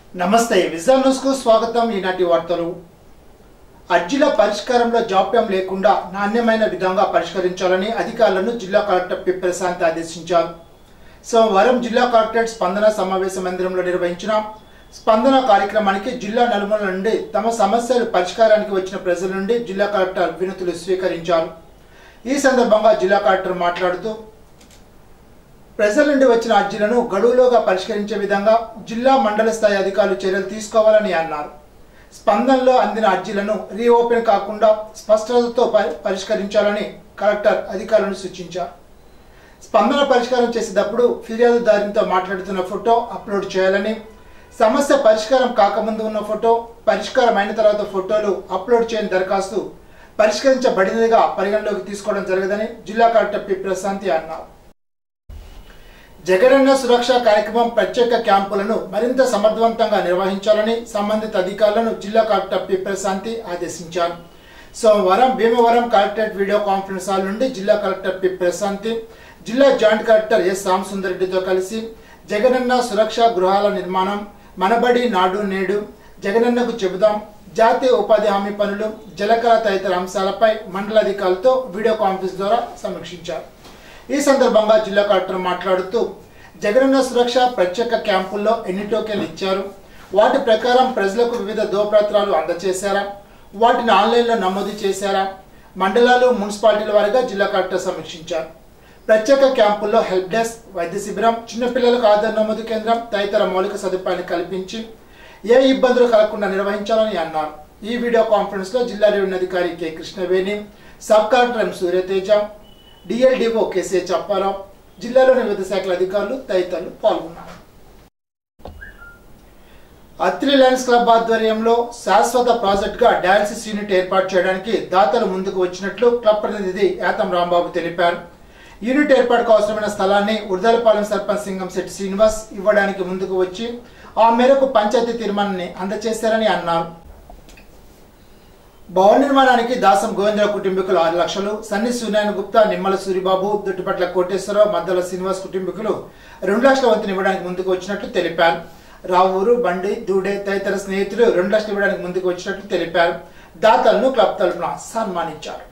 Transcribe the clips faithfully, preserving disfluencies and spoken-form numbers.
నమస్తే vision news కు స్వాగతం। ఈనాటి వార్తలు అర్జీల పరిష్కారంలో జాప్యం లేకుండా నాణ్యమైన విధంగా పరిష్కరించాలని అధికారులను జిల్లా కలెక్టర్ పి ప్రశాంత్ ఆదేశించారు। సోమవారం జిల్లా కలెక్టరేట్ స్పందన సమావేశ మందిరంలో నిర్వహించిన స్పందన కార్యక్రమానికి జిల్లా నలుమూలల నుండి తమ సమస్యలు పరిష్కారానికి వచ్చిన ప్రజల నుండి జిల్లా కలెక్టర్ వినతులు స్వీకరించారు। ఈ సందర్భంగా జిల్లా కలెక్టర్ మాట్లాడుతూ ప్రజల నుండి వచ్చిన అర్జీలను గడువులోగా పరిష్కరించే విధంగా జిల్లా మండల స్థాయి అధికారులు చర్యలు తీసుకోవాలని అన్నారు। స్పందనలో అందిన అర్జీలను రీఓపెన్ కాకుండా స్పష్టతతో పరిష్కరించాలని కలెక్టర్ అధికారులను సూచించారు। స్పందన పరిష్కారం చేసేటప్పుడు ఫిర్యాదుదారునితో మాట్లాడుతున్న ఫోటో అప్లోడ్ చేయాలని, సమస్య పరిష్కారం కాకముందు ఉన్న ఫోటో, పరిష్కారం అయిన తర్వాత ఫోటోలు అప్లోడ్ చేయని దరఖాస్తు పరిష్కరించబడినదిగా పరిగణలోకి తీసుకోవడం జరగదని జిల్లా కలెక్టర్ పి ప్రశాంతి అన్నారు। జగనన్న సురక్ష కార్యక్రమం ప్రత్యేక క్యాంపులను మరింత సమర్థవంతంగా నిర్వహించాలని సంబంధిత అధికారులను జిల్లా కలెక్టర్ పి ప్రశాంతి ఆదేశించారు। సోమవారం Bhimavaram collectorate video conference hall నుండి జిల్లా కలెక్టర్ పి ప్రశాంతి జిల్లా జాయింట్ కలెక్టర్ ఎస్ రామసుందరెడ్డితో కలిసి జగనన్న సురక్ష గృహాల నిర్మాణం, మనబడి నాడు నేడు, జగనన్నకు చెబుదాం, జాతీయ ఉపాధి హామీ పనులు, జలకళ తదితర అంశాలపై మండల అధికారులతో వీడియో కాన్ఫరెన్స్ ద్వారా సమీక్షించారు। ఈ సందర్భంగా జిల్లా కలెక్టర్ మాట్లాడుతూ జగనన్న సురక్ష ప్రత్యేక క్యాంపుల్లో ఎన్ని టోకెన్లు ఇచ్చారు, వాటి ప్రకారం ప్రజలకు వివిధ దోపత్రాలు అందజేశారా, వాటిని ఆన్లైన్లో నమోదు చేశారా, మండలాలు మున్సిపాలిటీల వారిగా జిల్లా కలెక్టర్ సమీక్షించారు। ప్రత్యేక క్యాంపుల్లో హెల్ప్ డెస్క్, వైద్య శిబిరం, చిన్నపిల్లలకు ఆధార్ నమోదు కేంద్రం తదితర మౌలిక సదుపాయాన్ని కల్పించి ఏ ఇబ్బందులు కలగకుండా నిర్వహించాలని అన్నారు। ఈ వీడియో కాన్ఫరెన్స్ లో జిల్లా రెవెన్యూ అధికారి K Krishnaveni, sub collector M Suryateja, DLDO KCH Apparao, జిల్లాలోని వివిధ శాఖల అధికారులు తదితరులు పాల్గొన్నారు। అత్రి లయన్స్ క్లబ్ ఆధ్వర్యంలో శాశ్వత ప్రాజెక్ట్ గా డయాలసిస్ యూనిట్ ఏర్పాటు చేయడానికి దాతలు ముందుకు వచ్చినట్లు క్లబ్ ప్రతినిధి యాతం రాంబాబు తెలిపారు। యూనిట్ ఏర్పాటుకు అవసరమైన స్థలాన్ని ఉర్దలపాలెం సర్పంచ్ సింగంశెట్టి శ్రీనివాస్ ఇవ్వడానికి ముందుకు వచ్చి ఆ మేరకు పంచాయతీ తీర్మానాన్ని అందజేశారని అన్నారు। భవన నిర్మాణానికి దాసం గోవిందరావు కుటుంబీకులు ఆరు లక్షలు, సన్ని సూర్యనారాయణ గుప్తా, నిమ్మల సూరిబాబు, దుట్టుపట్ల కోటేశ్వరరావు, మద్దల శ్రీనివాస్ కుటుంబీకులు రెండు లక్షల వంతుని ఇవ్వడానికి ముందుకు వచ్చినట్లు తెలిపారు। రావూరు, బండి, దూడే తదితర స్నేహితులు రెండు లక్షలు ఇవ్వడానికి ముందుకు వచ్చినట్లు తెలిపారు। దాతలను క్లబ్ తరఫున సన్మానించారు।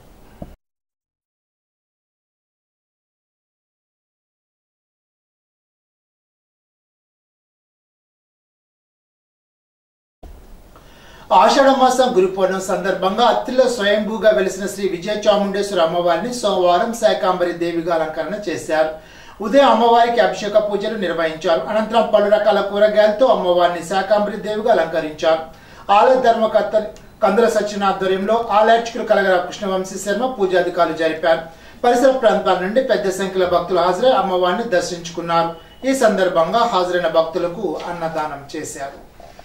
ఆషాఢ మాసం గురు పౌర్ణమి సందర్భంగా అత్తిలో స్వయంభూగా వెలిసిన శ్రీ విజయ చాముండేశ్వరి అమ్మవారిని సోమవారం శాకాంబరి దేవిగా అలంకరణ చేశారు। ఉదయం అమ్మవారికి అభిషేక పూజలు నిర్వహించారు। అనంతరం పలు రకాల కూరగాయలతో అమ్మవారిని శాకాంబరి దేవిగా అలంకరించారు। ఆలయ ధర్మకర్త కందుల సత్యనారాయణ ఆధ్వర్యంలో ఆలయార్చకులు కలగల కృష్ణవంశీ శర్మ పూజాధికారులు జరిపారు। పరిసర ప్రాంతాల నుండి పెద్ద సంఖ్యలో భక్తులు హాజరై అమ్మవారిని దర్శించుకున్నారు। ఈ సందర్భంగా హాజరైన భక్తులకు అన్నదానం చేశారు।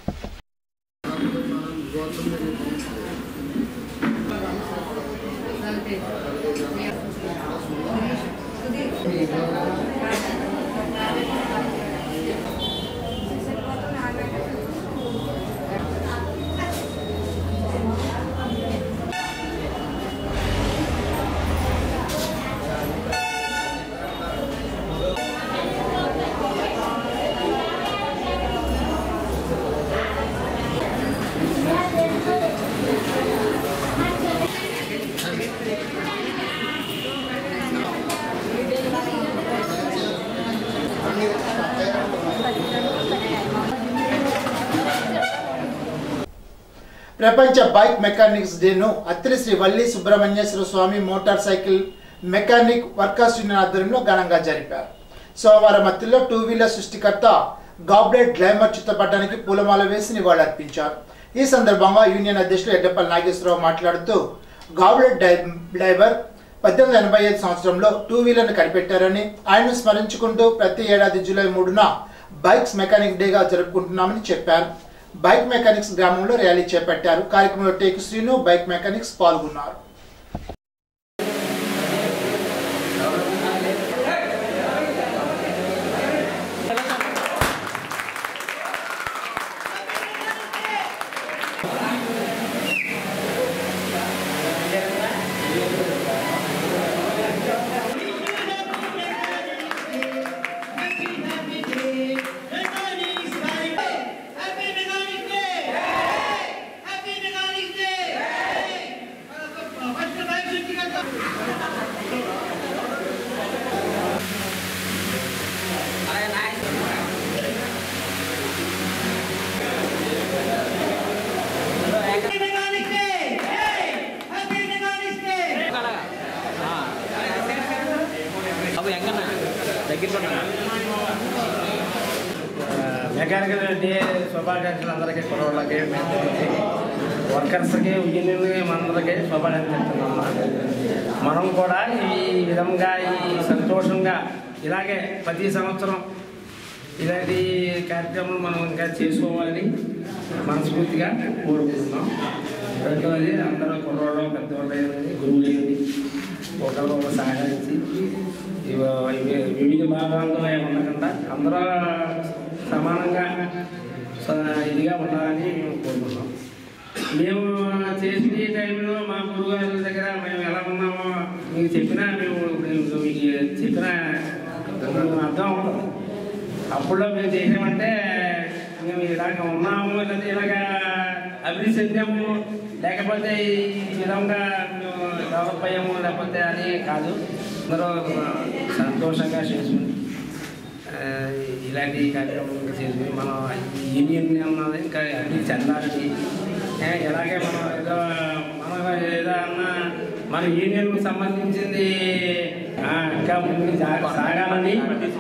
ప్రపంచ బైక్ మెకానిక్స్ డేను అత్రి Sri Valli Subrahmanyeswara Swami motor cycle mechanic workers union ఆధ్వర్యంలో ఘనంగా జరిపారు। సోమవారం అత్తిలో టూ వీలర్ సృష్టికర్త గాబ్లెట్ గ్లైమర్ చిత్రపటానికి పూలమాల వేసి నివాళులర్పించారు। ఈ సందర్భంగా యూనియన్ అధ్యక్షులు ఎడ్డపల్లి నాగేశ్వరరావు మాట్లాడుతూ గాబ్లెట్ డ్రైవర్ పద్దెనిమిది ఎనభై ఐదు సంవత్సరంలో టూ వీలర్ను కనిపెట్టారని, ఆయన్ను స్మరించుకుంటూ ప్రతి ఏడాది జూలై మూడున బైక్స్ మెకానిక్ డేగా జరుపుకుంటున్నామని చెప్పారు। బైక్ మెకానిక్స్ గ్రామంలో ర్యాలీ చేపట్టారు। కార్యక్రమంలో టేకు శ్రీను, బైక్ మెకానిక్స్ పాల్గొన్నారు। Happy శుభాకాంక్షలు అందరికీ కుర్రోళ్ళకి పెద్దలకి వర్కర్స్కి యూనియన్ అందరికీ శుభాకాంక్షలు చెప్తున్నాం. మనం కూడా ఈ విధంగా ఈ సంతోషంగా ఇలాగే ప్రతి సంవత్సరం ఇలాంటి కార్యక్రమాలు మనం ఇంకా చేసుకోవాలని మనస్ఫూర్తిగా కోరుకుంటున్నాం. రెండవది అందరూ కుర్రోళ్ళు పెద్దవాళ్ళు అయ్యింది గురువులు అయ్యింది ఒకరు ఒక సహకరించి వివిధ భాగాల్లో ఉండకుండా అందరూ సమానంగా ఇదిగా ఉండాలని మేము కోరుకుంటున్నాం. మేము చేసిన టైంలో మా గురువుగారి దగ్గర మేము ఎలా ఉన్నామో మీకు చెప్పినా మేము మీకు చెప్పిన అర్థం అవుతుంది. అప్పుడులో మేము చేసామంటే మేము ఇలాగ ఉన్నాము లేదా ఇలాగా అభివృద్ధి చెందాము లేకపోతే ఈ విధంగా మేము డెవలప్ అయ్యాము లేకపోతే అని కాదు. అందరూ సంతోషంగా చేసుకుని ఇలాంటి కార్యక్రమాలు చేసుకుని మనం యూనియన్ అన్నది ఇంకా అభివృద్ధి చెందాలని ఎలాగే మనం ఏదో మనం ఏదో అన్నా మన యూనియన్కు సంబంధించింది ఇంకా ముందుకు సాగాలని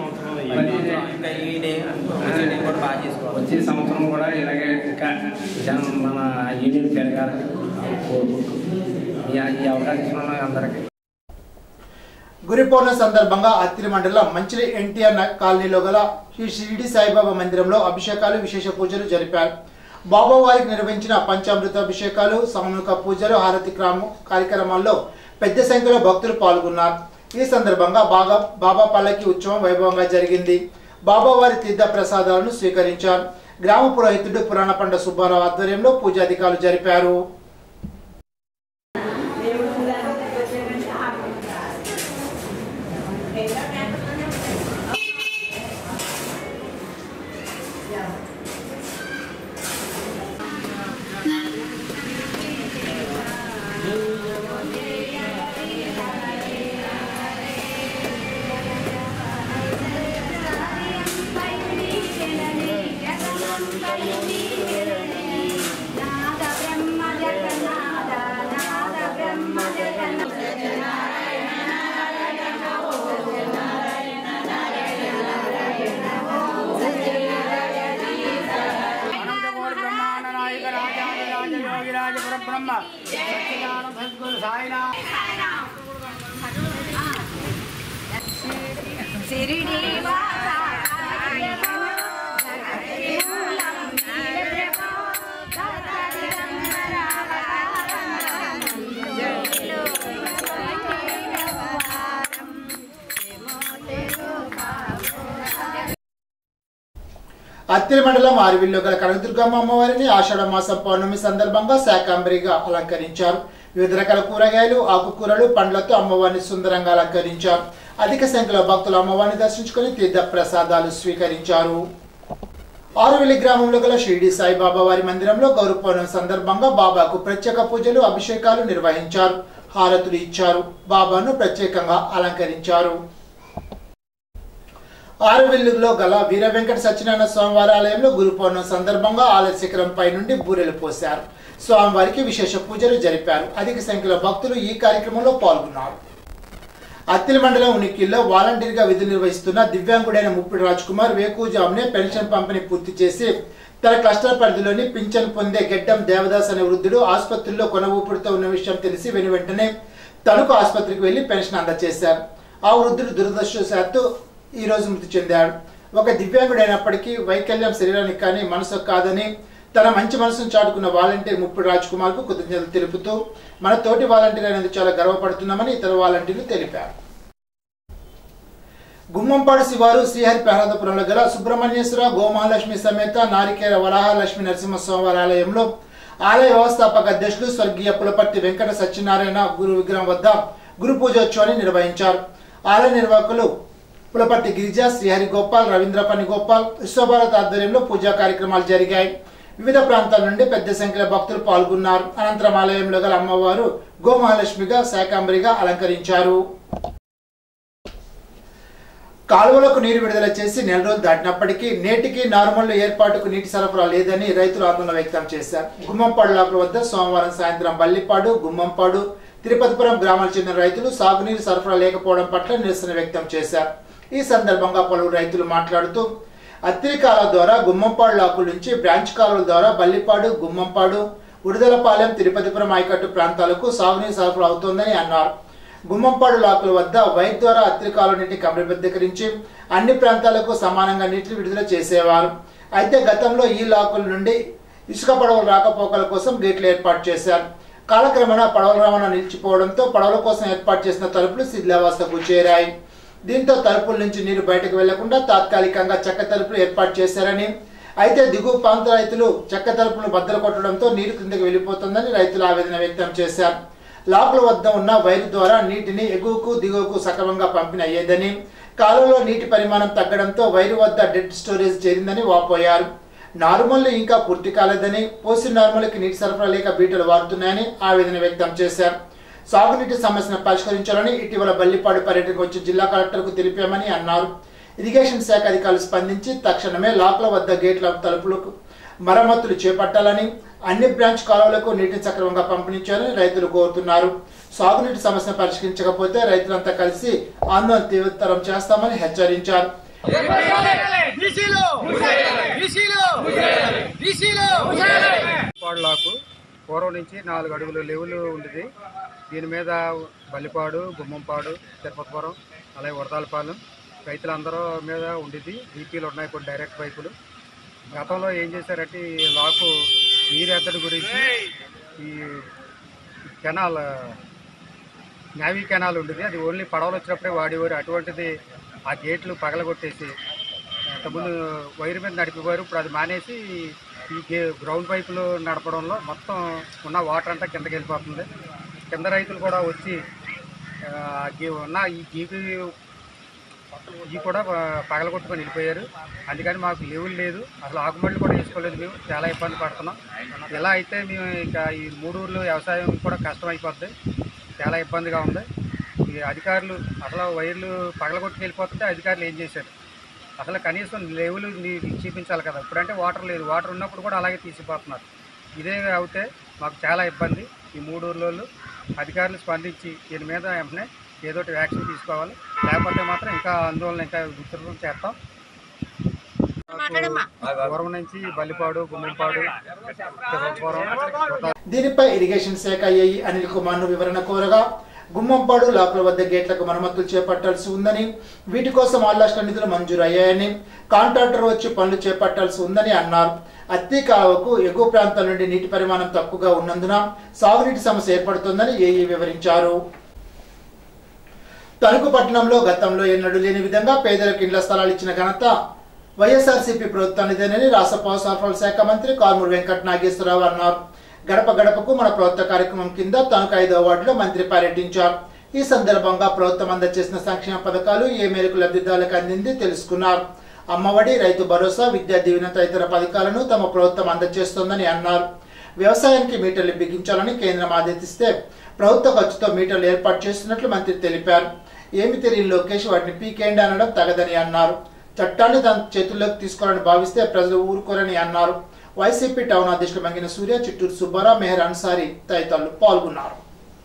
వచ్చే సంవత్సరం కూడా ఇలాగే ఇంకా జనం మన యూనియన్ పెరగాలని కోరుకుంటూ ఈ అవకాశం అందరికీ. గురి పౌర్ణమి సందర్భంగా అత్తిలి మండలం మంచిలి ఎన్టీఆర్ కాలనీలో గల శ్రీ షిరిడి సాయిబాబా మందిరంలో అభిషేకాలు విశేష పూజలు జరిపారు. బాబా వారికి నిర్వహించిన పంచామృత అభిషేకాలు సామూహిక పూజలు హారతి కార్యక్రమాల్లో పెద్ద సంఖ్యలో భక్తులు పాల్గొన్నారు. ఈ సందర్భంగా బాగా బాబా పల్లకి ఉత్సవం వైభవంగా జరిగింది. బాబా వారి తీర్థ ప్రసాదాలను స్వీకరించారు. గ్రామ పురోహితుడు పురాణ పండ సుబ్బారావు ఆధ్వర్యంలో పూజాధికారులు జరిపారు. అత్తిలి మండలం ఆరువిల్లో గల కనకదుర్గమ్మ అమ్మవారిని ఆషాఢ మాసం పౌర్ణమి సందర్భంగా శాకంబరిగా అలంకరించారు. వివిధ రకాల కూరగాయలు ఆకుకూరలు పండ్లతో అమ్మవారిని సుందరంగా అలంకరించారు. అధిక సంఖ్యలో భక్తులు అమ్మవారిని దర్శించుకుని తీర్థ ప్రసాదాలు స్వీకరించారు. ఆరువిల్లి గ్రామంలో గల షిరిడి సాయిబాబా వారి మందిరంలో గౌరవ పౌర్ణమి సందర్భంగా బాబాకు ప్రత్యేక పూజలు అభిషేకాలు నిర్వహించారు. హారతులు ఇచ్చారు. బాబాను ప్రత్యేకంగా అలంకరించారు. ఆరువిల్లులో గల వీర వెంకట సత్యనారాయణ స్వామివారి ఆలయంలో గురు పౌర్ణమి సందర్భంగా ఆలయ శిఖరం పై నుండి బూరెలు పోశారు. స్వామివారికి విశేష పూజలు జరిపారు. అధిక సంఖ్యలో భక్తులు ఈ కార్యక్రమంలో పాల్గొన్నారు. అత్తిలి మండలం ఉనికిల్లో వాలంటీర్గా విధులు నిర్వహిస్తున్న దివ్యాంగుడైన ముప్పిడి రాజ్ కుమార్ వేకుజామునే పెన్షన్ పంపిణీ పూర్తి చేసి తన క్లస్టర్ పరిధిలోని పింఛన్ పొందే గెడ్డం దేవదాస్ అనే వృద్ధుడు ఆసుపత్రిలో కొన ఊపిరితో ఉన్న విషయం తెలిసి వెను వెంటనే తణుకు ఆసుపత్రికి వెళ్లి పెన్షన్ అందజేశారు. ఆ వృద్ధుడు దురదృష్టవశాత్తు ఈ రోజు మృతి చెందాడు. ఒక దివ్యాంగుడైనప్పటికీ వైకల్యం శరీరానికి కానీ మనసు కాదని తన మంచి మనసును చాటుకున్న వాలంటీర్ ముప్పిడి రాజ్ కుమార్ కు కృతజ్ఞతలు తెలుపుతూ మన తోటి వాలంటీర్ అయినందుకు చాలా గర్వపడుతున్నామని ఇతర వాలంటీర్లు తెలిపారు. గుమ్మంపాడు శివారు శ్రీహరి ప్రహ్లాదపురంలో గల సుబ్రహ్మణ్యేశ్వర గోమహాలక్ష్మి సమేత నారికేర వరాహలక్ష్మి నరసింహస్వామి ఆలయంలో ఆలయ వ్యవస్థాపక అధ్యక్షులు స్వర్గీయ పులపర్తి వెంకట సత్యనారాయణ గురు విగ్రహం వద్ద గురు పూజోత్సవాన్ని నిర్వహించారు. ఆలయ నిర్వాహకులు పులపర్తి గిరిజ, శ్రీహరి గోపాల్, రవీంద్ర పని గోపాల్, విశ్వభారత్ ఆధ్వర్యంలో పూజా కార్యక్రమాలు జరిగాయి. వివిధ ప్రాంతాల నుండి పెద్ద సంఖ్యలో భక్తులు పాల్గొన్నారు. అనంతరం ఆలయంలో గల అమ్మవారు గోమహాలక్ష్మిగా శాకంబరిగా అలంకరించారు. కాలువలకు నీరు విడుదల చేసి నెల రోజులు దాటినప్పటికీ నేటికి నార్మల్ ఏర్పాటుకు నీటి సరఫరా లేదని రైతులు ఆందోళన వ్యక్తం చేశారు. గుమ్మంపాడు లాకుల వద్ద సోమవారం సాయంత్రం బల్లిపాడు, గుమ్మంపాడు, తిరుపతిపురం గ్రామాలకు చెందిన రైతులు సాగునీరు సరఫరా లేకపోవడం పట్ల నిరసన వ్యక్తం చేశారు. ఈ సందర్భంగా పలువురు రైతులు మాట్లాడుతూ అత్తిరికాల ద్వారా గుమ్మంపాడు లాకుల నుంచి బ్రాంచ్ కాలువల ద్వారా బల్లిపాడు, గుమ్మంపాడు, ఉడుదలపాలెం, తిరుపతిపురం ఆయకట్టు ప్రాంతాలకు సాగునీరు సరఫరా అవుతోందని అన్నారు. గుమ్మంపాడు లాకుల వద్ద వైర్ ద్వారా అత్తిరికాల నీటిని క్రమబద్ధీకరించి అన్ని ప్రాంతాలకు సమానంగా నీటిని విడుదల చేసేవారు. అయితే గతంలో ఈ లాకుల నుండి ఇసుక పడవల రాకపోకల కోసం గేట్లు ఏర్పాటు చేశారు. కాలక్రమేణా పడవల రవాణా నిలిచిపోవడంతో పడవల కోసం ఏర్పాటు చేసిన తలుపులు శిథిలావస్థకు చేరాయి. దీంతో తలుపుల నుంచి నీరు బయటకు వెళ్లకుండా తాత్కాలికంగా చెక్క తలుపులు ఏర్పాటు చేశారని, అయితే దిగువ ప్రాంత రైతులు చెక్క తలుపులను బద్దలు కొట్టడంతో నీరు కిందకి వెళ్లిపోతుందని రైతులు ఆవేదన వ్యక్తం చేశారు. లాకుల వద్ద ఉన్న వైరు ద్వారా నీటిని ఎగువకు దిగువకు సక్రమంగా పంపిణీ అయ్యేదని, కాలువలో నీటి పరిమాణం తగ్గడంతో వైరు వద్ద డెడ్ స్టోరేజ్ చేరిందని వాపోయారు. నార్మల్ ఇంకా పూర్తి కాలేదని, పోసిన నార్మల్కి నీటి సరఫరా లేక బీటలు వారుతున్నాయని ఆవేదన వ్యక్తం చేశారు. సాగునీటి సమస్యను పరిష్కరించాలని ఇటీవల బల్లిపాడు పర్యటనకు వచ్చి జిల్లా కలెక్టర్కు తెలిపామని అన్నారు. ఇరిగేషన్ శాఖ అధికారులు స్పందించి తక్షణమే లాకుల వద్ద గేట్ల తలుపులకు మరమ్మతులు చేపట్టాలని, అన్ని బ్రాంచ్ కాలువలకు నీటిని సక్రమంగా పంపిణించాలని రైతులు కోరుతున్నారు. సాగునీటి సమస్యను పరిష్కరించకపోతే రైతులంతా కలిసి ఆందోళన తీవ్రతరం చేస్తామని హెచ్చరించారు. లాకు పూర్వం నుంచి నాలుగు అడుగులు లెవెల్ ఉండేది. దీని మీద బల్లిపాడు, గుమ్మంపాడు, తిరుపతిపురం, అలాగే వరదాలపాలెం రైతులందరూ మీద ఉండేది. బీపీలు ఉన్నాయి, కొన్ని డైరెక్ట్ పైపులు. గతంలో ఏం చేశారంటే ఈ లాకు నీరు ఎద్దడి గురించి ఈ కెనాల్, నావీ కెనాల్ ఉండేది. అది ఓన్లీ పడవలు వచ్చినప్పుడే వాడేవారు. అటువంటిది ఆ గేట్లు పగలగొట్టేసి ఇంతకుముందు వైరు మీద నడిపేవారు. ఇప్పుడు అది మానేసి ఈ గే గ్రౌండ్ పైపులు నడపడంలో మొత్తం ఉన్న వాటర్ అంతా కిందకి వెళ్ళిపోతుంది. కింద రైతులు కూడా వచ్చి ఉన్న ఈ గీకి ఈ కూడా పగలగొట్టుకొని వెళ్ళిపోయారు. అందుకని మాకు లెవెల్ లేదు, అసలు ఆకుమళ్ళు కూడా వేసుకోలేదు. మేము చాలా ఇబ్బంది పడుతున్నాం. ఇలా అయితే మేము ఇక ఈ మూడు ఊర్లు వ్యవసాయం కూడా కష్టమైపోద్ది, చాలా ఇబ్బందిగా ఉంది. ఈ అధికారులు అసలు వైర్లు పగలగొట్టుకు వెళ్ళిపోతుంటే అధికారులు ఏం చేశారు? అసలు కనీసం లెవెల్ చూపించాలి కదా. ఇప్పుడంటే వాటర్ లేదు, వాటర్ ఉన్నప్పుడు కూడా అలాగే తీసిపోతున్నారు. ఇదే అవుతే మాకు చాలా ఇబ్బంది. ఈ మూడు ఊర్లలో అధికారులు స్పందించి దీని మీద వెంటనే ఏదో ఒకటి యాక్షన్ తీసుకోవాలి, లేకపోతే మాత్రం ఇంకా ఆందోళన ఇంకా విస్తృతం చేస్తాం. పూర్వం నుంచి బల్లిపాడు, గుమ్మంపాడు, దీనిపై ఇరిగేషన్ శాఖ ఏఈ అనిల్ కుమార్ ను వివరణ కోరగా, గుమ్మంపాడు లాకుల వద్ద గేట్లకు మరమ్మతులు చేపట్టాల్సి ఉందని, వీటి కోసం ఆల్లాస్ట్ నిధులు మంజూరు అయ్యాయని, కాంట్రాక్టర్ వచ్చి పనులు చేపట్టాల్సి ఉందని అన్నారు. అత్తి కాలువకు ఎగువ ప్రాంతాల నుండి నీటి పరిమాణం తక్కువగా ఉన్నందున సాగునీటి సమస్య ఏర్పడుతుందని ఏఈ వివరించారు. తణుకు పట్టణంలో గతంలో ఎన్నడూ లేని విధంగా పేదలకు ఇండ్ల స్థలాలు ఇచ్చిన ఘనత వైఎస్ఆర్సీపీ ప్రభుత్వానిదేనని రాష్ట్ర పౌర సరఫరాల శాఖ మంత్రి కారుమూరి వెంకట నాగేశ్వరరావు అన్నారు. గడప గడపకు మన ప్రభుత్వ కార్యక్రమం కింద తణుకు ఐదవ వార్డులో మంత్రి పర్యటించారు. ఈ సందర్భంగా ప్రభుత్వం అందజేసిన సంక్షేమ పథకాలు ఏ మేరకు లబ్ధిదారులకు అందింది తెలుసుకున్నారు. అమ్మఒడి, రైతు భరోసా, విద్యా దీవెన తదితర పథకాలను తమ ప్రభుత్వం అందజేస్తోందని అన్నారు. వ్యవసాయానికి మీటర్లు బిగించాలని కేంద్రం ఆదేశిస్తే ప్రభుత్వ ఖర్చుతో మీటర్లు ఏర్పాటు చేస్తున్నట్లు మంత్రి తెలిపారు. ఏమి తెలియని లోకేష్ వాటిని పీకేండి అనడం తగదని అన్నారు. చట్టాన్ని తన చేతుల్లోకి తీసుకోవాలని భావిస్తే ప్రజలు ఊరుకోరని అన్నారు. వైసీపీ టౌన్ అధ్యక్షుడు మంగిన సూర్య, చిట్టూరు సుబ్బారావు, మెహర్ అన్సారీ తదితరులు పాల్గొన్నారు.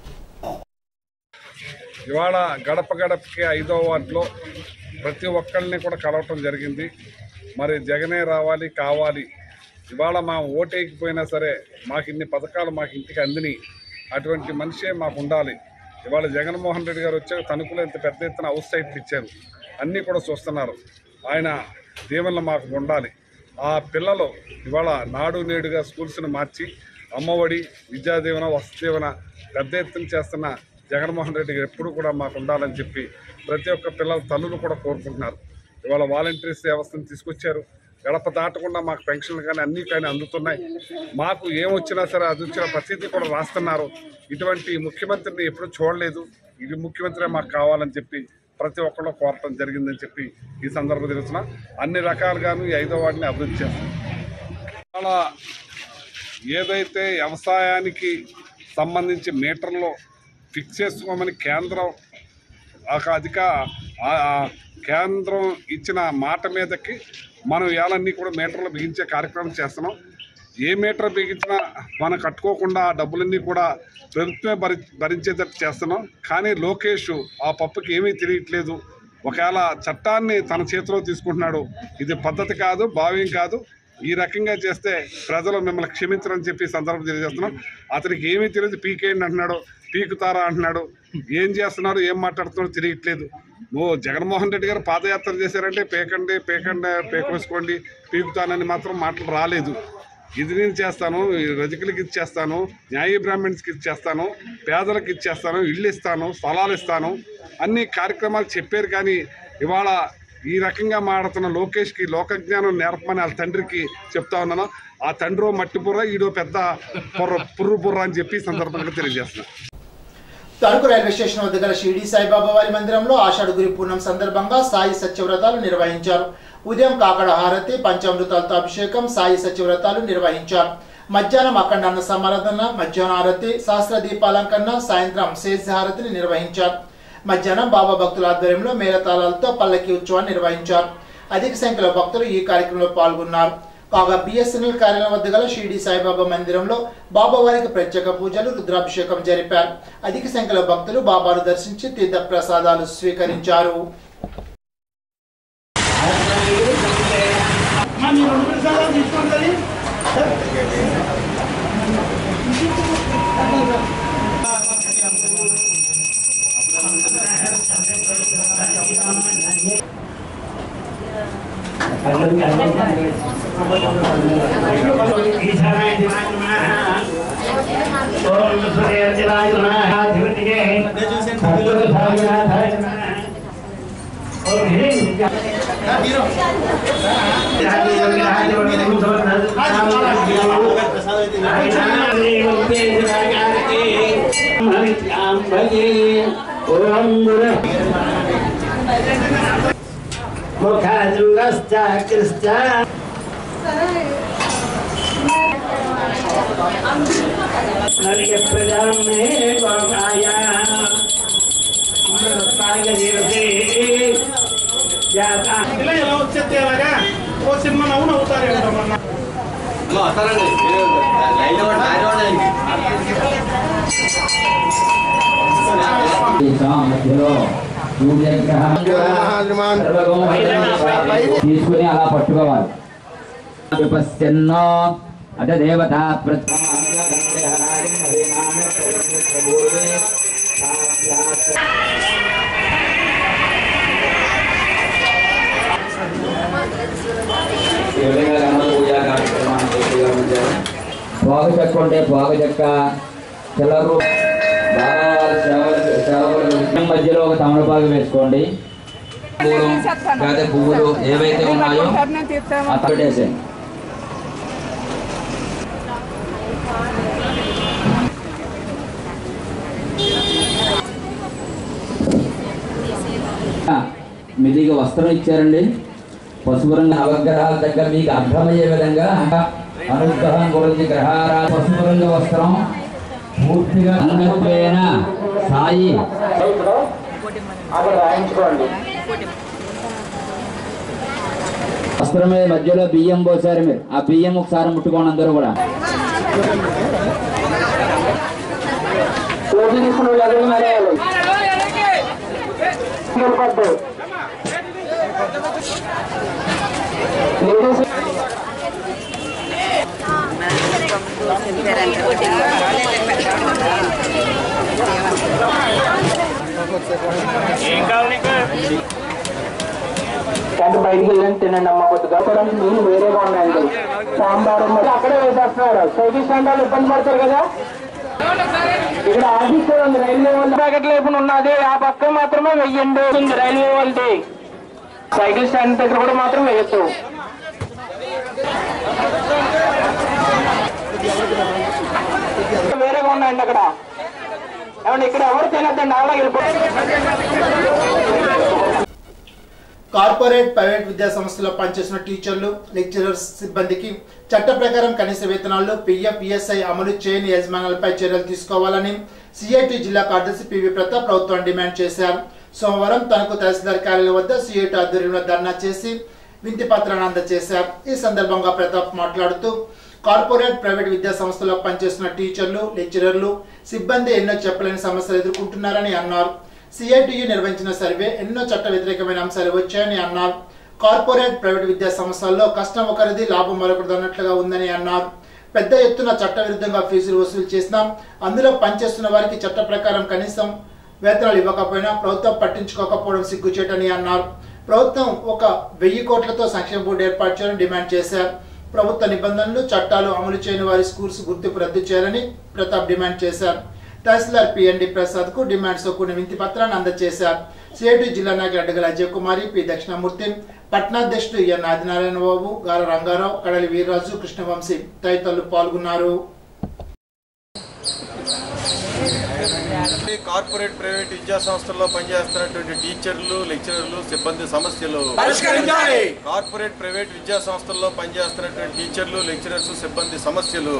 ఇవాళ గడప గడపకి ఐదో వార్డులో ప్రతి ఒక్కరిని కూడా కలవటం జరిగింది. మరి జగనే రావాలి కావాలి, ఇవాళ మా ఓటేకిపోయినా సరే మాకు ఇన్ని పథకాలు మాకు ఇంటికి అందిని, అటువంటి మనిషే మాకు ఉండాలి. ఇవాళ జగన్మోహన్ రెడ్డి గారు వచ్చాక తణుకులో ఇంత పెద్ద ఎత్తున హౌస్ సైట్లు ఇచ్చారు, అన్నీ కూడా చూస్తున్నారు. ఆయన దీవెనలు మాకు ఉండాలి. ఆ పిల్లలు ఇవాళ నాడు నేడుగా స్కూల్స్ని మార్చి అమ్మఒడి, విద్యా దీవెన, వసతి దీవెన పెద్ద ఎత్తున చేస్తున్న జగన్మోహన్ రెడ్డి గారు ఎప్పుడు కూడా మాకు ఉండాలని చెప్పి ప్రతి ఒక్క పిల్లల తల్లులు కూడా కోరుకుంటున్నారు. ఇవాళ వాలంటీర్స్ వ్యవస్థను తీసుకొచ్చారు. గడప దాటకుండా మాకు పెన్షన్లు కానీ అన్నీ కానీ అందుతున్నాయి. మాకు ఏమొచ్చినా సరే అది వచ్చిన ప్రతిదీ కూడా రాస్తున్నారు. ఇటువంటి ముఖ్యమంత్రిని ఎప్పుడూ చూడలేదు. ఇది ముఖ్యమంత్రి మాకు కావాలని చెప్పి ప్రతి ఒక్కళ్ళు కోరటం జరిగిందని చెప్పి ఈ సందర్భంగా తెలుస్తున్నా. అన్ని రకాలుగాను ఈ ఐదో వాటిని అభివృద్ధి చేస్తాం. ఇవాళ ఏదైతే వ్యవసాయానికి సంబంధించి మీటర్లో ఫిక్స్ చేసుకోమని కేంద్రం అధిక కేంద్రం ఇచ్చిన మాట మీదకి మనం ఇవాళన్నీ కూడా మీటర్లు బిగించే కార్యక్రమం చేస్తున్నాం. ఏ మీటర్ బిగించినా మనం కట్టుకోకుండా ఆ డబ్బులన్నీ కూడా ప్రభుత్వమే భరి భరించేటట్టు చేస్తున్నాం. కానీ లోకేష్ ఆ పప్పుకి ఏమీ తెలియట్లేదు. ఒకవేళ చట్టాన్ని తన చేతిలో తీసుకుంటున్నాడు. ఇది పద్ధతి కాదు, భావ్యం కాదు. ఈ రకంగా చేస్తే ప్రజలు మిమ్మల్ని క్షమించరని చెప్పి సందర్భం తెలియజేస్తున్నాం. అతనికి ఏమీ తెలియదు, పీకేయండి అంటున్నాడు, పీకుతారా అంటున్నాడు. ఏం చేస్తున్నారు, ఏం మాట్లాడుతున్నారో తెలియట్లేదు. నువ్వు జగన్మోహన్ రెడ్డి గారు పాదయాత్ర చేశారంటే పేకండి పేకండి పేకోసుకోండి పీకుతానని మాత్రం మాటలు రాలేదు. ఇది నేను చేస్తాను, రజకులకి ఇచ్చేస్తాను, న్యాయ బ్రాహ్మణ్స్కి ఇచ్చేస్తాను, పేదలకు ఇచ్చేస్తాను, ఇళ్ళు ఇస్తాను, స్థలాలు ఇస్తాను, అన్ని కార్యక్రమాలు చెప్పారు. కానీ ఇవాళ ఈ రకంగా మాడుతున్న లోకేష్కి లోకజ్ఞానం నేర్పమని వాళ్ళ తండ్రికి చెప్తా ఉన్నాను. ఆ తండ్రి మట్టి బుర్ర, ఈడో పెద్ద బుర్ర పుర్రు బుర్ర అని చెప్పి సందర్భంగా తెలియజేస్తున్నాను. తణుకు రైల్వే స్టేషన్ వద్ద గల షిరిడి సాయిబాబా వారి మందిరంలో ఆషాఢగురి పూర్ణం సందర్భంగా సాయి సత్యవ్రతాలు నిర్వహించారు. ఉదయం కాకడ హారతి, పంచామృతాలతో అభిషేకం, సాయి సత్యవ్రతాలు నిర్వహించారు. మధ్యాహ్నం అఖండ అన్న సమారాధన, మధ్యాహ్న హారతి, సహస్ర దీపాలంకరణ, సాయంత్రం శేష హారతిని నిర్వహించారు. మధ్యాహ్నం బాబా భక్తుల ఆధ్వర్యంలో మేళతాళాలతో పల్లకి ఉత్సవాన్ని నిర్వహించారు. అధిక సంఖ్యలో భక్తులు ఈ కార్యక్రమంలో పాల్గొన్నారు. కాగా బిఎస్ఎన్ఎల్ కార్యాలయం వద్ద గల షిరిడి సాయిబాబా మందిరంలో బాబావారికి ప్రత్యేక పూజలు, రుద్రాభిషేకం జరిపారు. అధిక సంఖ్యలో భక్తులు బాబాను దర్శించి తీర్థ ప్రసాదాలు స్వీకరించారు. సినిమా నవ్వు నవ్వుతారు తీసుకుని అలా పట్టుకోవాలి. విపశ్యన్నో అట దేవత పోగ చెక్క ఉంటే పోగ చెక్క చిల్లరు మధ్యలో ఒక తమలపాకు వేసుకోండి. లేదా పువ్వులు ఏవైతే ఉన్నాయో అతడేసేయండి. మిదిగా వస్త్రం ఇచ్చారండి. పసుపు రంగు నవగ్రహాల దగ్గర మీకు అర్థమయ్యే విధంగా అనుగ్రహం గురించి గ్రహాల పసుపు రంగు వస్త్రం పూర్తిగా అన్నత్వేన సాయి వస్త్రం మీద మధ్యలో బియ్యం పోసారు. మీరు ఆ బియ్యం ఒకసారి ముట్టుకోండి అందరూ కూడా. బయటికి వెళ్ళని తినండి అమ్మ. కొద్దిగా నీళ్ళు వేరేగా ఉన్నాయండి. సాంబారు మరి అక్కడే వేసేస్తున్నారు. సైకిల్ స్టాండ్ వాళ్ళు ఇబ్బంది పడతారు కదా. ఇక్కడ ఆఫీస్ ఉంది రైల్వే వాళ్ళు ప్యాకెట్లు వేపుని ఉన్నది. ఆ పక్క మాత్రమే వెయ్యండి రైల్వే వాళ్ళది. సైకిల్ స్టాండ్ దగ్గర కూడా మాత్రం వేయచ్చు. వేరేగా ఉన్నాయండి అక్కడ. ఏమంటే ఇక్కడ ఎవరు తినద్దండి. అలాగే కార్పొరేట్ ప్రైవేట్ విద్యా సంస్థల్లో పనిచేసిన టీచర్లు, లెక్చరర్స్, సిబ్బందికి చట్ట ప్రకారం కనీస వేతనాల్లో పీఎఫ్, ఈఎస్ఐ అమలు చేయని యజమానులపై చర్యలు తీసుకోవాలని సిఐటి జిల్లా కార్యదర్శి పివి ప్రతాప్ ప్రభుత్వం డిమాండ్ చేశారు. సోమవారం తనకు తహసీల్దార్ కార్యాలయం వద్ద సిఐటి ఆధ్వర్యంలో ధర్నా చేసి వింతి పత్రాన్ని అందజేశారు. ఈ సందర్భంగా ప్రతాప్ మాట్లాడుతూ కార్పొరేట్ ప్రైవేట్ విద్యా సంస్థల్లో పనిచేస్తున్న టీచర్లు, లెక్చరర్లు, సిబ్బంది ఎన్నో చెప్పలేని సమస్యలు ఎదుర్కొంటున్నారని అన్నారు. సిఐటియు నిర్వహించిన సర్వే ఎన్నో చట్ట వ్యతిరేకమైన అంశాలు వచ్చాయని అన్నారు. కార్పొరేట్ ప్రైవేట్ విద్యా సంస్థల్లో కష్టం ఒకరిది లాభం మరొకరిది అన్నట్లుగా ఉందని అన్నారు. పెద్ద ఎత్తున చట్ట విరుద్ధంగా ఫీజులు వసూలు చేసినా అందులో పనిచేస్తున్న వారికి చట్ట ప్రకారం కనీసం వేతనాలు ఇవ్వకపోయినా ప్రభుత్వం పట్టించుకోకపోవడం సిగ్గుచేటని అన్నారు. ప్రభుత్వం ఒక వెయ్యి కోట్లతో సంక్షేమ బోర్డు ఏర్పాటు చేయాలని డిమాండ్ చేశారు. ప్రభుత్వ నిబంధనలు చట్టాలు అమలు చేయని వారి స్కూల్స్ గుర్తింపు రద్దు చేయాలని ప్రతాప్ డిమాండ్ చేశారు. తహసీల్దార్ పిఎన్డి ప్రసాద్ కు డిమాండ్స్ తో కూడిన వినతి పత్రాన్ని అందజేశారు. సిఐటి జిల్లా నాయకులు అడ్డగల అజయ్ కుమారి, పి దక్షిణమూర్తి, పట్నాధ్యక్షుడు ఎన్ ఆదినారాయణ బాబు, గార రంగారావు, కడలి వీర్రాజు, కృష్ణవంశీ తదితరులు పాల్గొన్నారు. కార్పొరేట్ ప్రైవేట్ విద్యా సంస్థల్లో పనిచేస్తున్నటువంటి టీచర్లు, లెక్చరర్లు, సిబ్బంది సమస్యలు కార్పొరేట్ ప్రైవేట్ విద్యా సంస్థల్లో పనిచేస్తున్నటువంటి టీచర్లు, లెక్చరర్స్, సిబ్బంది సమస్యలు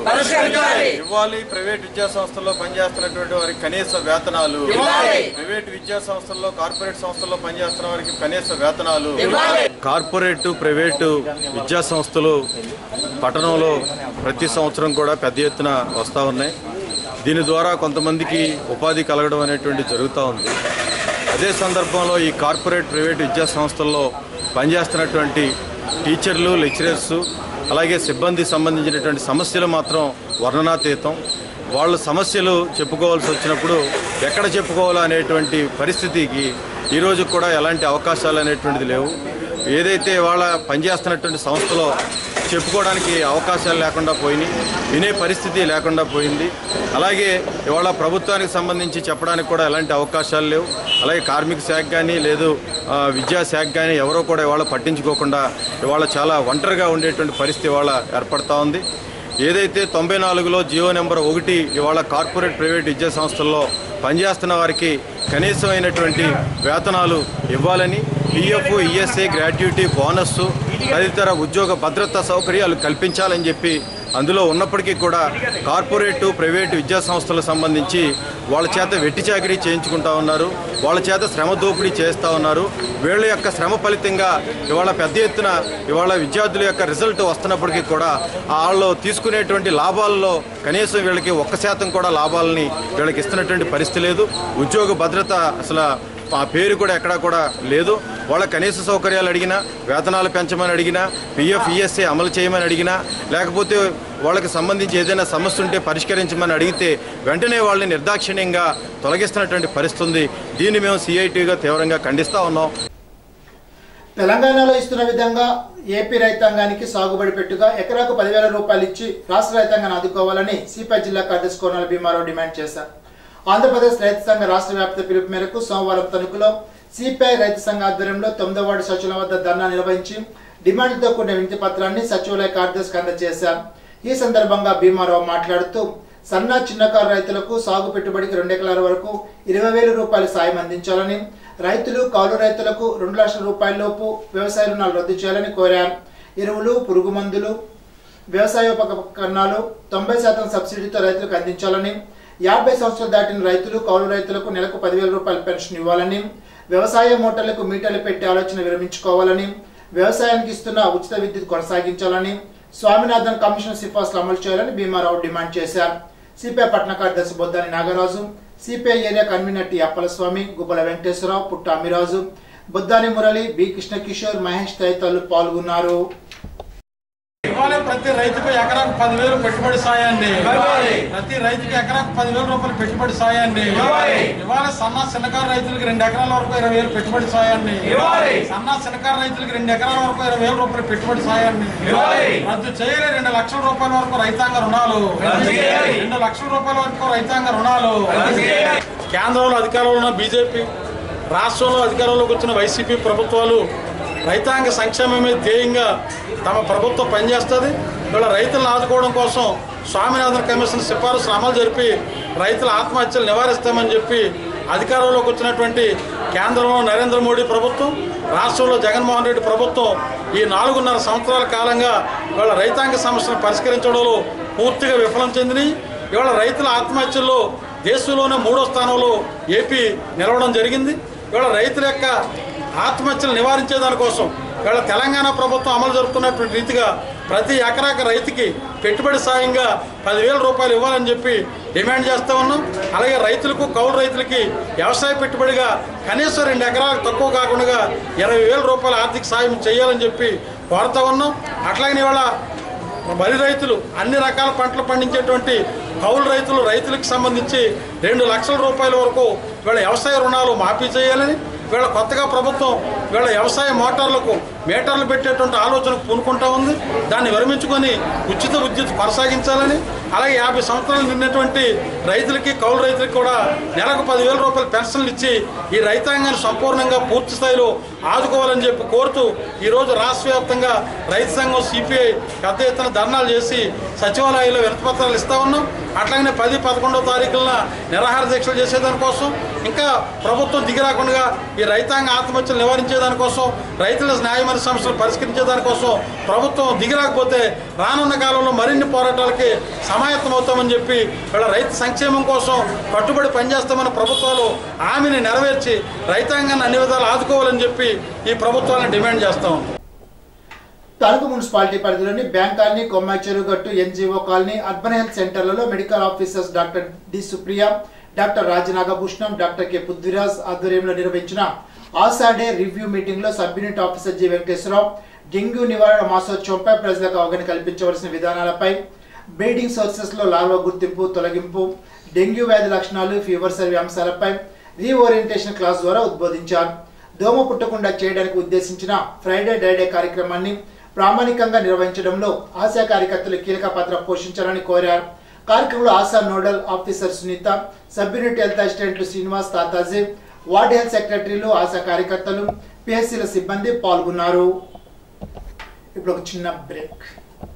ఇవ్వాలి. ప్రైవేట్ విద్యా సంస్థల్లో పనిచేస్తున్నటువంటి వారికి కనీస వేతనాలు, ప్రైవేట్ విద్యా సంస్థల్లో కార్పొరేట్ సంస్థల్లో పనిచేస్తున్న వారికి కనీస వేతనాలు. కార్పొరేట్ ప్రైవేటు విద్యా సంస్థలు పట్టణంలో ప్రతి సంవత్సరం కూడా పెద్ద ఎత్తున వస్తూ ఉన్నాయి. దీని ద్వారా కొంతమందికి ఉపాధి కలగడం అనేటువంటి జరుగుతూ ఉంది. అదే సందర్భంలో ఈ కార్పొరేట్ ప్రైవేట్ విద్యా సంస్థల్లో పనిచేస్తున్నటువంటి టీచర్లు, లెక్చరర్స్ అలాగే సిబ్బంది సంబంధించినటువంటి సమస్యలు మాత్రం వర్ణనాతీతం. వాళ్ళ సమస్యలు చెప్పుకోవాల్సి వచ్చినప్పుడు ఎక్కడ చెప్పుకోవాలో అనేటువంటి పరిస్థితికి ఈరోజు కూడా ఎలాంటి అవకాశాలు అనేటువంటిది లేవు. ఏదైతే వాళ్ళ పనిచేస్తున్నటువంటి సంస్థలో చెప్పుకోవడానికి అవకాశాలు లేకుండా పోయినాయి, వినే పరిస్థితి లేకుండా పోయింది. అలాగే ఇవాళ ప్రభుత్వానికి సంబంధించి చెప్పడానికి కూడా ఎలాంటి అవకాశాలు లేవు. అలాగే కార్మిక శాఖ కానీ లేదు విద్యాశాఖ కానీ ఎవరో కూడా ఇవాళ పట్టించుకోకుండా ఇవాళ చాలా ఒంటరిగా ఉండేటువంటి పరిస్థితి ఇవాళ ఏర్పడతా ఉంది. ఏదైతే తొంభై నాలుగులో జియో నెంబర్ ఒకటి ఇవాళ కార్పొరేట్ ప్రైవేట్ విద్యా సంస్థల్లో పనిచేస్తున్న వారికి కనీసమైనటువంటి వేతనాలు ఇవ్వాలని, పిఎఫ్, ఈఎస్ఐ, గ్రాట్యుటీ, బోనస్ తదితర ఉద్యోగ భద్రతా సౌకర్యాలు కల్పించాలని చెప్పి అందులో ఉన్నప్పటికీ కూడా కార్పొరేటు ప్రైవేటు విద్యా సంస్థలకు సంబంధించి వాళ్ళ చేత వెట్టి చాకిరీ చేయించుకుంటా ఉన్నారు, వాళ్ళ చేత శ్రమ దోపిడీ చేస్తూ ఉన్నారు. వీళ్ళ యొక్క శ్రమ ఫలితంగా ఇవాళ పెద్ద ఎత్తున ఇవాళ విద్యార్థుల యొక్క రిజల్ట్ వస్తున్నప్పటికీ కూడా వాళ్ళు తీసుకునేటువంటి లాభాలలో కనీసం వీళ్ళకి ఒక్క శాతం కూడా లాభాలని వీళ్ళకి ఇస్తున్నటువంటి పరిస్థితి లేదు. ఉద్యోగ భద్రత అసలు ఆ పేరు కూడా ఎక్కడా కూడా లేదు. వాళ్ళ కనీస సౌకర్యాలు అడిగినా, వేతనాలు పెంచమని అడిగినా, పిఎఫ్, ఈఎస్ఐ అమలు చేయమని అడిగినా, లేకపోతే వాళ్ళకి సంబంధించి ఏదైనా సమస్య ఉంటే పరిష్కరించమని అడిగితే వెంటనే వాళ్ళని నిర్దాక్షిణ్యంగా తొలగిస్తున్నటువంటి పరిస్థితి ఉంది. దీన్ని మేము సిఐటిగా తీవ్రంగా ఖండిస్తూ ఉన్నాం. తెలంగాణలో ఇస్తున్న విధంగా ఏపీ రైతాంగానికి సాగుబడి పెట్టుగా ఎకరాకు పదివేల రూపాయలు ఇచ్చి రాష్ట్ర రైతాంగాన్ని ఆదుకోవాలని సిపిఐ జిల్లా కార్యదర్శి కోనాల భీమారావు డిమాండ్ చేశారు. ఆంధ్రప్రదేశ్ రైతు సంఘ రాష్ట్ర వ్యాప్త పిలుపు మేరకు సోమవారం తణుకులో సిపిఐ రైతు సంఘ ఆధ్వర్యంలో తొమ్మిదో వార్డు సచివాలయం వద్ద ధర్నా నిర్వహించి డిమాండ్లతో కూడిన వినతి పత్రాన్ని సచివాలయ కార్యదర్శికి అందజేశారు. ఈ సందర్భంగా భీమారావు మాట్లాడుతూ సన్న చిన్నకారు రైతులకు సాగు పెట్టుబడికి రెండు ఎకరాల వరకు ఇరవై వేల రూపాయల సాయం అందించాలని, రైతులు కౌలు రైతులకు రెండు లక్షల రూపాయల లోపు వ్యవసాయ రుణాలు రద్దు చేయాలని కోరారు. ఎరువులు, పురుగు మందులు, వ్యవసాయోపకరణాలు తొంభై శాతం సబ్సిడీతో రైతులకు అందించాలని, యాభై సంవత్సరాలు దాటిన రైతులు కౌలు రైతులకు నెలకు పదివేల రూపాయల పెన్షన్ ఇవ్వాలని, వ్యవసాయ మోటార్లకు మీటర్లు పెట్టి ఆలోచన విరమించుకోవాలని, వ్యవసాయానికి ఇస్తున్న ఉచిత విద్యుత్ కొనసాగించాలని, స్వామినాథన్ కమిషన్ సిఫార్సులు అమలు చేయాలని భీమారావు డిమాండ్ చేశారు. సిపిఐ పట్టణ కార్యదర్శి Boddani Nagaraju, CPI area convener T Appalaswamy, Gubbala Venkateswararao, Putta Amiraju, Boddani Murali, B Krishnakishore, Mahesh తదితరులు పాల్గొన్నారు. ఇవాళ ప్రతి రైతుకు ఎకరాకు పదివేలు పెట్టుబడి సాయాన్ని, ప్రతి రైతుకి ఎకరాకు పదివేల రూపాయలు పెట్టుబడి సాయాన్ని, ఇవాళ సన్న చిన్నకారు రైతులకు రెండు ఎకరాల వరకు ఇరవై వేలు పెట్టుబడి సాయాన్ని, సన్న చిన్నకారు రైతులకు రెండు ఎకరాల వరకు ఇరవై వేల రూపాయలు పెట్టుబడి సాయాన్ని రద్దు చేయలే. రెండు లక్షల రూపాయల వరకు రైతాంగ రుణాలు, రెండు లక్షల రూపాయల వరకు రైతాంగ రుణాలు. కేంద్రంలో అధికారంలో ఉన్న బీజేపీ, రాష్ట్రంలో అధికారంలోకి వచ్చిన వైసీపీ ప్రభుత్వాలు రైతాంగ సంక్షేమమే ధ్యేయంగా తమ ప్రభుత్వం పనిచేస్తుంది. వీళ్ళ రైతులను ఆదుకోవడం కోసం స్వామినాథన్ కమిషన్ సిఫారసులు అమలు జరిపి రైతుల ఆత్మహత్యలు నివారిస్తామని చెప్పి అధికారంలోకి వచ్చినటువంటి కేంద్రంలో నరేంద్ర మోడీ ప్రభుత్వం, రాష్ట్రంలో జగన్మోహన్ రెడ్డి ప్రభుత్వం ఈ నాలుగున్నర సంవత్సరాల కాలంగా వీళ్ళ రైతాంగ సమస్యలను పరిష్కరించడంలో పూర్తిగా విఫలం చెందినాయి. ఇవాళ రైతుల ఆత్మహత్యల్లో దేశంలోనే మూడో స్థానంలో ఏపీ నిలవడం జరిగింది. ఇవాళ రైతుల యొక్క ఆత్మహత్యలు నివారించే దానికోసం ఇవాళ తెలంగాణ ప్రభుత్వం అమలు జరుపుతున్నటువంటి రీతిగా ప్రతి ఎకరాకి రైతుకి పెట్టుబడి సాయంగా పదివేల రూపాయలు ఇవ్వాలని చెప్పి డిమాండ్ చేస్తూ ఉన్నాం. అలాగే రైతులకు కౌలు రైతులకి వ్యవసాయ పెట్టుబడిగా కనీసం రెండు ఎకరాలకు తక్కువ కాకుండా ఇరవై వేల రూపాయల ఆర్థిక సాయం చేయాలని చెప్పి కోరుతూ ఉన్నాం. అట్లాగని ఇవాళ వరి రైతులు అన్ని రకాల పంటలు పండించేటువంటి కౌలు రైతులు రైతులకు సంబంధించి రెండు లక్షల రూపాయల వరకు వీళ్ళ వ్యవసాయ రుణాలు మాఫీ చేయాలని, వీళ్ళ కొత్తగా ప్రభుత్వం వీళ్ళ వ్యవసాయ మోటార్లకు మీటర్లు పెట్టేటువంటి ఆలోచనకు పూనుకుంటా ఉంది. దాన్ని విరమించుకొని ఉచిత విద్యుత్ కొనసాగించాలని, అలాగే యాభై సంవత్సరాలు నిన్నటువంటి రైతులకి కౌలు రైతులకి కూడా నెలకు పదివేల రూపాయల పెన్షన్లు ఇచ్చి ఈ రైతాంగాన్ని సంపూర్ణంగా పూర్తి స్థాయిలో ఆదుకోవాలని చెప్పి కోరుతూ ఈరోజు రాష్ట్ర వ్యాప్తంగా రైతు సంఘం సిపిఐ పెద్ద ఎత్తున ధర్నాలు చేసి సచివాలయాల్లో వినతిపత్రాలు ఇస్తా ఉన్నాం. అట్లాగనే పది పదకొండవ తారీఖున నిరాహార దీక్షలు చేసేదానికోసం, ఇంకా ప్రభుత్వం దిగిరాకుండా ఈ రైతాంగ ఆత్మహత్యలు నివారించేదానికోసం, రైతుల న్యాయమైన సమస్యలు పరిష్కరించేదానికోసం ప్రభుత్వం దిగిరాకపోతే రానున్న కాలంలో మరిన్ని పోరాటాలకి సమాయత్తం అవుతామని చెప్పి వీళ్ళ రైతు సంక్షేమం కోసం కట్టుబడి పనిచేస్తామని ప్రభుత్వాలు హామీని నెరవేర్చి రైతాంగాన్ని అన్ని విధాలు ఆదుకోవాలని చెప్పి ఈ ప్రభుత్వాన్ని డిమాండ్ చేస్తాం. తణుకు మున్సిపాలిటీ పరిధిలోని bank colony, Kommayi Cheruvugattu, NGO colony, urban health సెంటర్లలో medical officers doctor D Supriya, doctor Rajanagabhushanam, doctor K Prithviraj ఆధ్వర్యంలో నిర్వహించిన ఆశా డే రివ్యూ మీటింగ్ లో sub unit officer G Venkateswararao dengue నివారణ మాసోత్సవంపై ప్రజలకు అవగాహన కల్పించవలసిన విధానాలపై, బ్రీడింగ్ సోర్సెస్ లో లార్వా గుర్తింపు, తొలగింపు, డెంగ్యూ వ్యాధి లక్షణాలు, ఫీవర్ సర్వే అంశాలపై రీఓరియంటేషన్ క్లాస్ ద్వారా ఉద్బోధించారు. దోమ పుట్టకుండా చేయడానికి ఉద్దేశించిన ఫ్రైడే డైడే కార్యక్రమాన్ని ప్రామాణికంగా నిర్వహించడంలో ఆశా కార్యకర్తలు కీలక పాత్ర పోషించాలని కోరారు. కార్యక్రమంలో ASHA nodal officer Sunitha, sub unit health అసిస్టెంట్లు శ్రీనివాస్, తాతాజీ, వార్డ్ హెల్త్ సెక్రటరీలు, ఆశా కార్యకర్తలు, పిహెచ్సిల సిబ్బంది పాల్గొన్నారు. ఇప్పుడు ఒక చిన్న బ్రేక్.